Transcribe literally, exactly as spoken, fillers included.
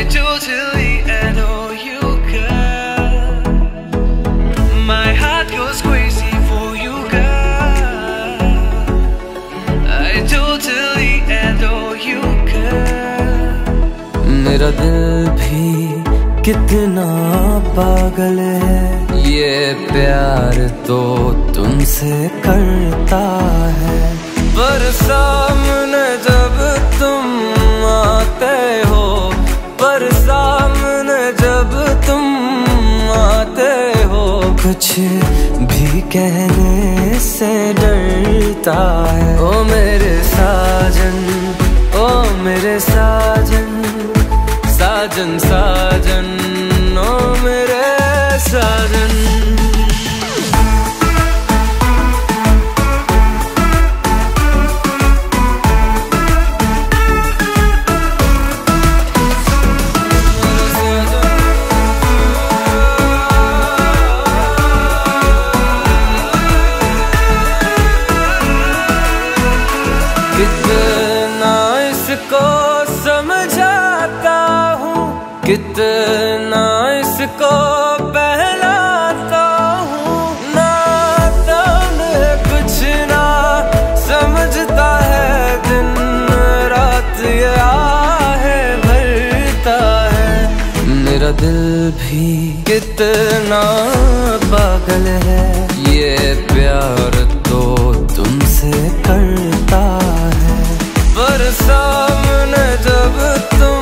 totally adore you, girl. My heart goes crazy for you, girl. I totally adore you, girl. मेरा दिल भी कितना पागल है, ये प्यार तो तुमसे करता है। पर सामने जब तुम आते हो, पर सामने जब तुम आते हो, कुछ भी कहने से डरता है। ओ मेरे साजन, ओ मेरे साजन, साजन साजन, ओ मेरे साजन। कितना इसको समझाता हूँ, कितना इसको बहलाता हूँ, नाता में कुछ ना समझता है, दिन रात ये आहे भरता है। मेरा दिल भी कितना पागल है, ये प्यार तो तुमसे करता है। पर सामने जब तुम